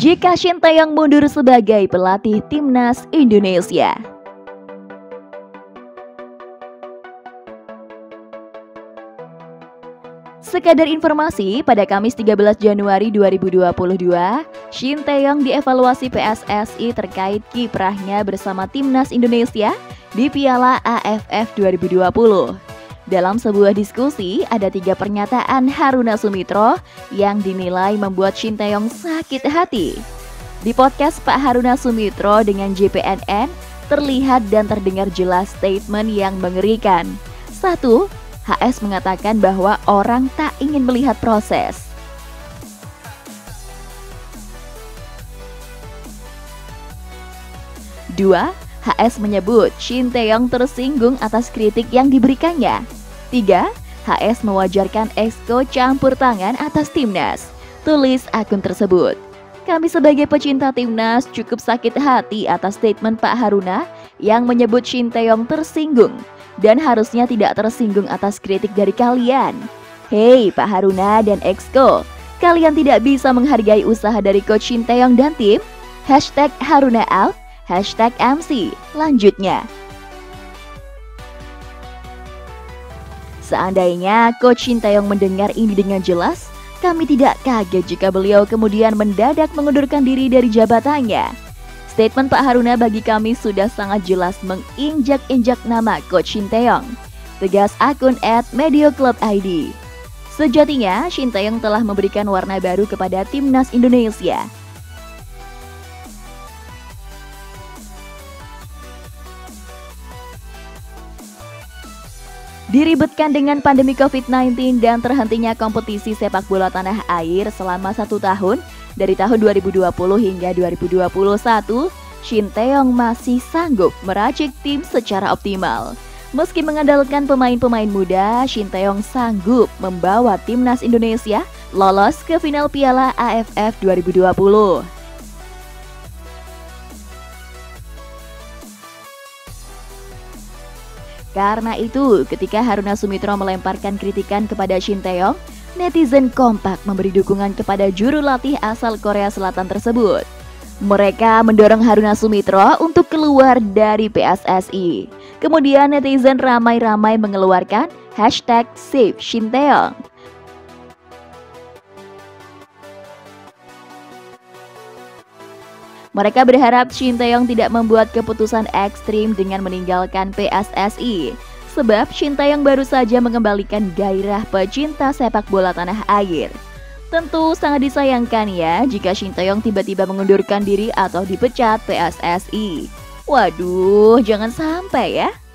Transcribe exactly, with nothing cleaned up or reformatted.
jika Shin Tae-yong mundur sebagai pelatih timnas Indonesia. Sekadar informasi, pada Kamis tiga belas Januari dua ribu dua puluh dua, Shin Tae-yong dievaluasi P S S I terkait kiprahnya bersama timnas Indonesia di Piala A F F dua ribu dua puluh. Dalam sebuah diskusi, ada tiga pernyataan Haruna Sumitra yang dinilai membuat Shin Tae-yong sakit hati. Di podcast Pak Haruna Sumitra dengan J P N N, terlihat dan terdengar jelas statement yang mengerikan. Satu, H S mengatakan bahwa orang tak ingin melihat proses. Dua, H S menyebut Shin Tae-yong tersinggung atas kritik yang diberikannya. Tiga, H S mewajarkan Exco campur tangan atas timnas. Tulis akun tersebut. Kami sebagai pecinta timnas cukup sakit hati atas statement Pak Haruna yang menyebut Shin Tae-yong tersinggung dan harusnya tidak tersinggung atas kritik dari kalian. Hei Pak Haruna dan Exco, kalian tidak bisa menghargai usaha dari Coach Shin Tae-yong dan tim? Hashtag Haruna out, hashtag M C. Lanjutnya, seandainya Coach Shin Tae-yong mendengar ini dengan jelas, kami tidak kaget jika beliau kemudian mendadak mengundurkan diri dari jabatannya. Statement Pak Haruna bagi kami sudah sangat jelas menginjak-injak nama Coach Shin Tae-yong. Tegas akun at medioclub I D. Sejatinya, Shin Tae-yong telah memberikan warna baru kepada timnas Indonesia. Diribetkan dengan pandemi covid sembilan belas dan terhentinya kompetisi sepak bola tanah air selama satu tahun, dari tahun dua ribu dua puluh hingga dua ribu dua puluh satu, Shin Tae-yong masih sanggup meracik tim secara optimal. Meski mengandalkan pemain-pemain muda, Shin Tae-yong sanggup membawa timnas Indonesia lolos ke final Piala A F F dua ribu dua puluh. Karena itu, ketika Haruna Sumitra melemparkan kritikan kepada Shin Tae-yong, netizen kompak memberi dukungan kepada juru latih asal Korea Selatan tersebut. Mereka mendorong Haruna Sumitra untuk keluar dari P S S I. Kemudian netizen ramai-ramai mengeluarkan hashtag Save Shin Tae-yong. Mereka berharap Shin Tae-yong tidak membuat keputusan ekstrim dengan meninggalkan P S S I. Sebab Shin Tae-yong baru saja mengembalikan gairah pecinta sepak bola tanah air. Tentu sangat disayangkan ya jika Shin Tae-yong tiba-tiba mengundurkan diri atau dipecat P S S I. Waduh, jangan sampai ya.